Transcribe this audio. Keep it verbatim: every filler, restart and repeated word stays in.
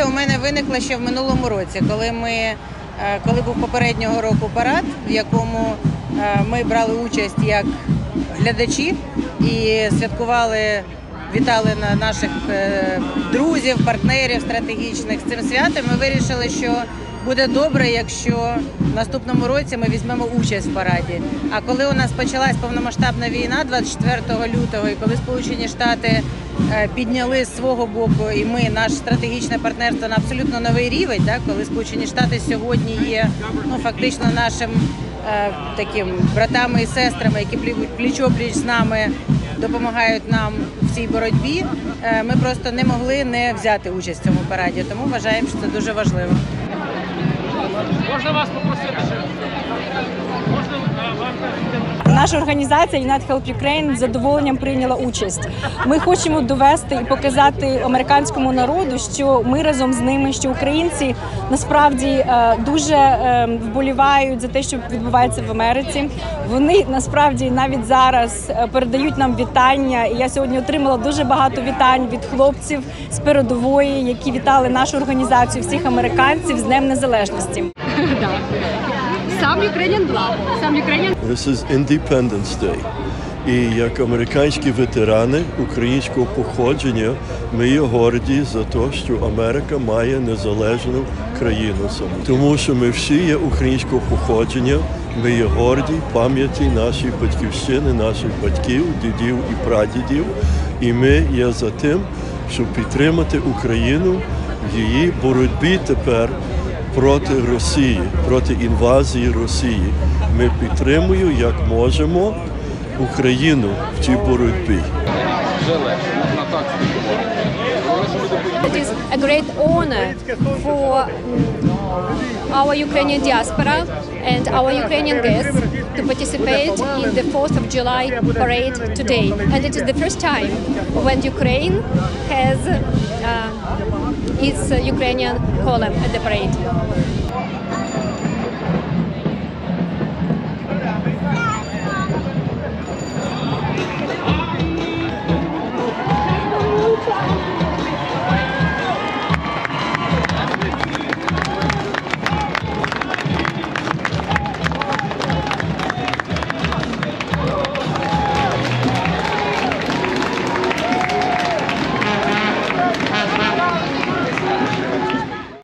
у мене виникла ще в минулому році, коли ми, коли був попереднього року парад, в якому ми брали участь як глядачі і святкували, вітали наших друзів, партнерів стратегічних з цим святом. Ми вирішили, що буде добре, якщо в наступному році ми візьмемо участь в параді. А коли у нас почалась повномасштабна війна двадцять четвертого лютого, і коли Сполучені Штати підняли з свого боку, і ми, наше стратегічне партнерство на абсолютно новий рівень, так, коли Сполучені Штати сьогодні є ну, фактично нашим е, таким братами і сестрами, які пліч-о-пліч з нами допомагають нам в цій боротьбі, е, ми просто не могли не взяти участь в цьому параді, тому вважаємо, що це дуже важливо. Можна вас попросити? Можна вам? Наша організація United Help Ukraine з задоволенням прийняла участь. Ми хочемо довести і показати американському народу, що ми разом з ними, що українці насправді дуже вболівають за те, що відбувається в Америці. Вони насправді навіть зараз передають нам вітання. І я сьогодні отримала дуже багато вітань від хлопців з передової, які вітали нашу організацію, всіх американців з Днем Незалежності. Сам Ukrainian flag, сам Ukrainian. This is Independence Day. І як американські ветерани українського походження, ми є горді за те, що Америка має незалежну країну саму. Тому що ми всі є українського походження, ми є горді пам'яті нашої батьківщини, наших батьків, дідів і прадідів. І ми є за тим, щоб підтримати Україну в її боротьбі тепер проти Росії, проти інвазії Росії. Ми підтримуємо, як можемо, Україну в цій боротьбі. It is a great honor for our Ukrainian diaspora and our Ukrainian guests to participate in the fourth of July parade today. And it is the first time when Ukraine has uh, its Ukrainian column at the parade.